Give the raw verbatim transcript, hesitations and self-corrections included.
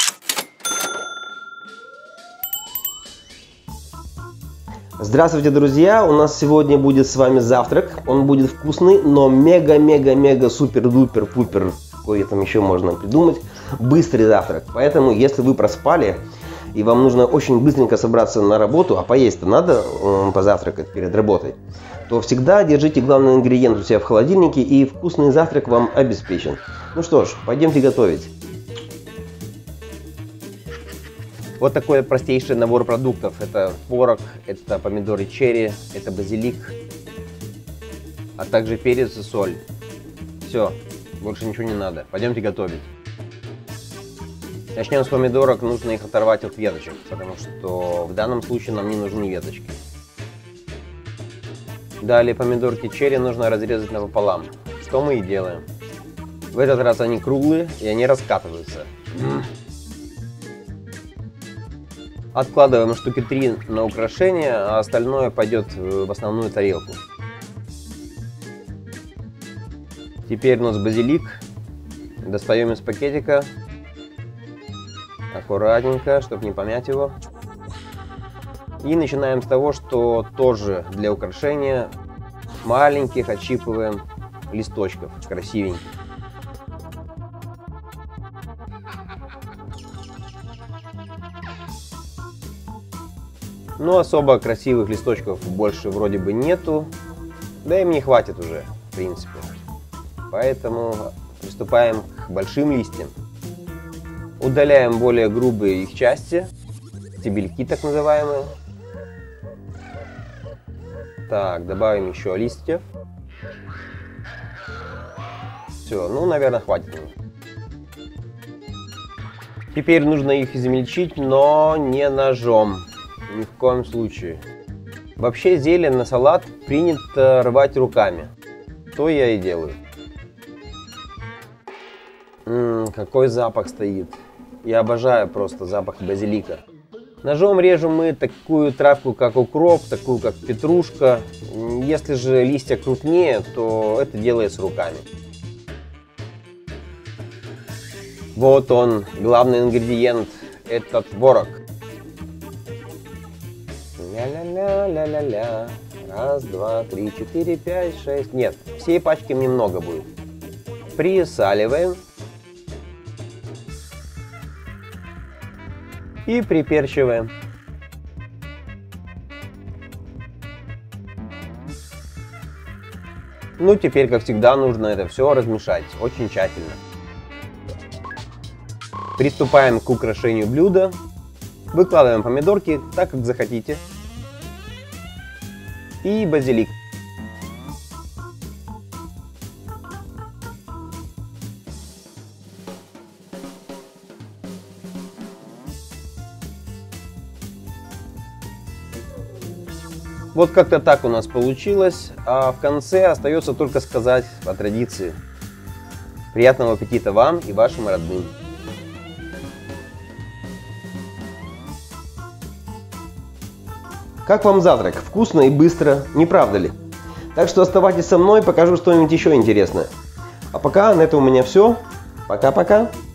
Здравствуйте, друзья! У нас сегодня будет с вами завтрак. Он будет вкусный, но мега-мега-мега-супер-дупер-пупер. Какой там еще можно придумать. Быстрый завтрак. Поэтому, если вы проспали и вам нужно очень быстренько собраться на работу, а поесть-то надо э, позавтракать перед работой, то всегда держите главный ингредиент у себя в холодильнике, и вкусный завтрак вам обеспечен. Ну что ж, пойдемте готовить. Вот такой простейший набор продуктов. Это творог, это помидоры черри, это базилик, а также перец и соль. Все, больше ничего не надо. Пойдемте готовить. Начнем с помидорок. Нужно их оторвать от веточек, потому что в данном случае нам не нужны веточки. Далее помидорки черри нужно разрезать напополам, что мы и делаем. В этот раз они круглые и они раскатываются. Откладываем штуки три на украшение, а остальное пойдет в основную тарелку. Теперь у нас базилик. Достаем из пакетика. Аккуратненько, чтобы не помять его. И начинаем с того, что тоже для украшения маленьких отщипываем листочков красивеньких. Но особо красивых листочков больше вроде бы нету, да и мне хватит уже, в принципе. Поэтому приступаем к большим листьям. Удаляем более грубые их части, стебельки так называемые. Так, добавим еще листьев. Все, ну, наверное, хватит. Теперь нужно их измельчить, но не ножом. Ни в коем случае. Вообще зелень на салат принято рвать руками. То я и делаю. Ммм, какой запах стоит. Я обожаю просто запах базилика. Ножом режем мы такую травку, как укроп, такую, как петрушка. Если же листья крупнее, то это делается руками. Вот он, главный ингредиент. Это творог. Ля-ля-ля-ля-ля-ля. Раз, два, три, четыре, пять, шесть. Нет, всей пачки немного будет. Присаливаем. И приперчиваем. Ну, теперь, как всегда, нужно это все размешать очень тщательно. Приступаем к украшению блюда. Выкладываем помидорки так, как захотите. И базилик. Вот как-то так у нас получилось. А в конце остается только сказать по традиции: приятного аппетита вам и вашим родным. Как вам завтрак? Вкусно и быстро, не правда ли? Так что оставайтесь со мной, покажу что-нибудь еще интересное. А пока на этом у меня все. Пока-пока.